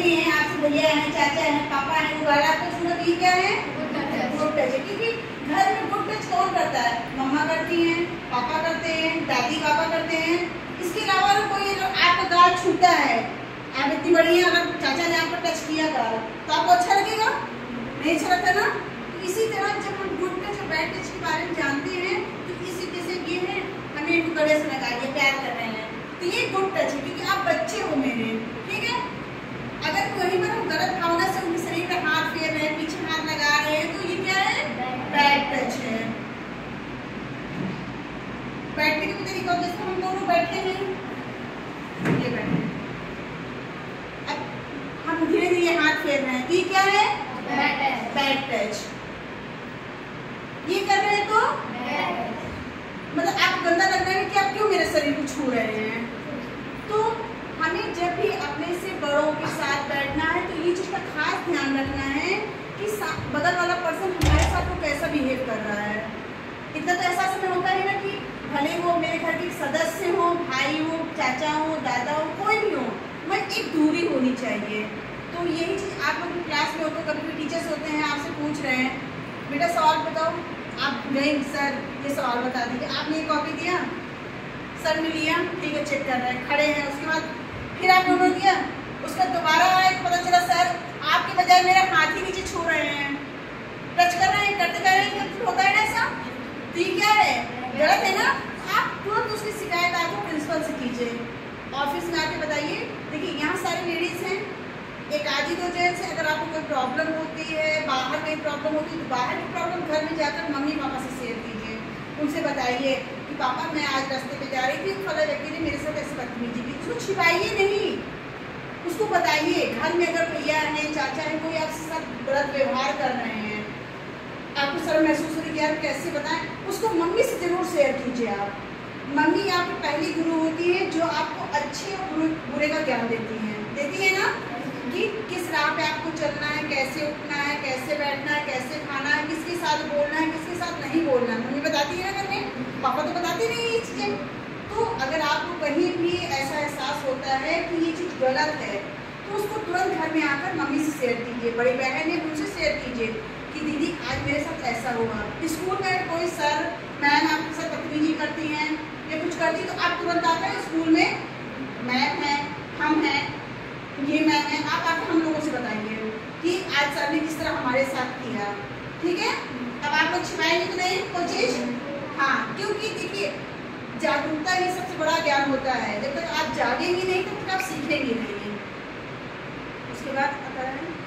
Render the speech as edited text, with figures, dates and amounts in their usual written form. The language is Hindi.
भी हैं, आपसे भैया हैं, चाचा हैं, पापा हैं, वो वाला आपको छूना भी क्या है? गुड टच है। क्योंकि घर में गुड टच कौन करता है? मम्मा करती हैं, पापा करते हैं, दादी पापा करते हैं। इसके अलावा कोई आपका गाल छूता है, आप इतनी बड़ी हैं, अगर चाचा ने आपको टच किया गाल तो आपको अच्छा लगेगा? नहीं अच्छा लगता ना। तो इसी तरह जब हम गुड टच और बैड टच के बारे में जानते हैं तो इसी जैसे ये है, हमें इनको गले से लगा दिया, प्यार कर रहे हैं, तो ये गुड टच है क्योंकि आप बच्चे हो मेरे, ठीक है। अगर वहीं पर हम गलत भावना से उनके शरीर पे हाथ फेर रहे हैं, पीछे हाथ लगा रहे हैं, तो ये क्या है? बैड टच है। बैठने के तरीका जैसे हम दोनों बैठे हैं, ये बैठे हैं, अब हम धीरे धीरे हाथ फेर रहे हैं, ये क्या है? Bad touch. ये कर रहे हैं तो मतलब आप गंदा लग रहा है कि आप क्यों मेरे शरीर को छू रहे हैं। तो हमें जब भी अपने से बड़ों के साथ बैठना है तो ये चीज़ का खास ध्यान रखना है कि बगल वाला पर्सन हमारे साथ वो कैसा बिहेव कर रहा है। इतना तो एहसास हमें होता है ना कि भले वो मेरे घर के सदस्य हो, भाई हो, चाचा हो, दादा हो, कोई भी हो, मैं एक दूरी होनी चाहिए। तो यही चीज़ आप लोग क्लास में हो तो कभी भी टीचर्स होते हैं, आपसे पूछ रहे हैं बेटा सवाल बताओ, आप गए सर ये सवाल बता दीजिए, आपने ये कॉपी दिया, सर ने लिया, ठीक है चेक कर रहे हैं, खड़े हैं, उसके बाद फिर आप लोगों ने दिया, उसका दोबारा आया तो पता चला सर आपके बजाय मेरा हाथ ही नीचे छू रहे हैं, टच कर रहे हैं, करते कर रहे हैं, होता है ना ऐसा। तो ये क्या है? गलत है ना। आप तुरंत उसकी शिकायत आपको प्रिंसिपल से कीजिए, ऑफिस में आके बताइए। देखिए यहाँ सारी लेडीज हैं, एक आधी दो जेंट्स है। अगर आपको कोई प्रॉब्लम होती है, बाहर कहीं प्रॉब्लम होती है तो बाहर की प्रॉब्लम घर में जाकर मम्मी पापा से शेयर कीजिए, उनसे बताइए कि पापा मैं आज रास्ते पे जा रही थी, फला व्यक्ति ने मेरे साथ ऐसी बदतमीजी की। उसको छिपाइए नहीं, उसको बताइए। घर में अगर भैया है, चाचा है, कोई आपके साथ गलत व्यवहार कर रहे हैं, आपको शर्म महसूस हो रही है, यार कैसे बताएं, उसको मम्मी से जरूर शेयर कीजिए। आप मम्मी आपकी पहली गुरु होती है जो आपको अच्छे और बुरे का ज्ञान देती है ना, कि किस राह पे आपको चलना है, कैसे उठना है, कैसे बैठना है, कैसे खाना है, किसके साथ बोलना है, किसके साथ नहीं बोलना है। मम्मी बताती है ना घर में, पापा तो बताती नहीं ये चीज़ें। तो अगर आपको कहीं भी ऐसा एहसास होता है कि ये चीज़ गलत है तो उसको तुरंत घर में आकर मम्मी से शेयर कीजिए, बड़ी बहन है उनसे शेयर कीजिए कि दीदी आज मेरे साथ ऐसा हुआ। स्कूल में कोई सर मैम आपके साथ बदतमीजी करती हैं या कुछ करती तो आप तुरंत आकर स्कूल में मैम है, हम हैं, ये मैम है, आप आकर हम लोगों से बताइए कि आज सर ने किस तरह हमारे साथ किया, ठीक है। अब आप लोग छिपाएंगे तो नहीं कोई चीज़, हाँ, क्योंकि देखिए जागरूकता ही सबसे बड़ा ज्ञान होता है। जब तक आप जागेंगे नहीं तब तक आप सीखेंगे नहीं। उसके बाद आता है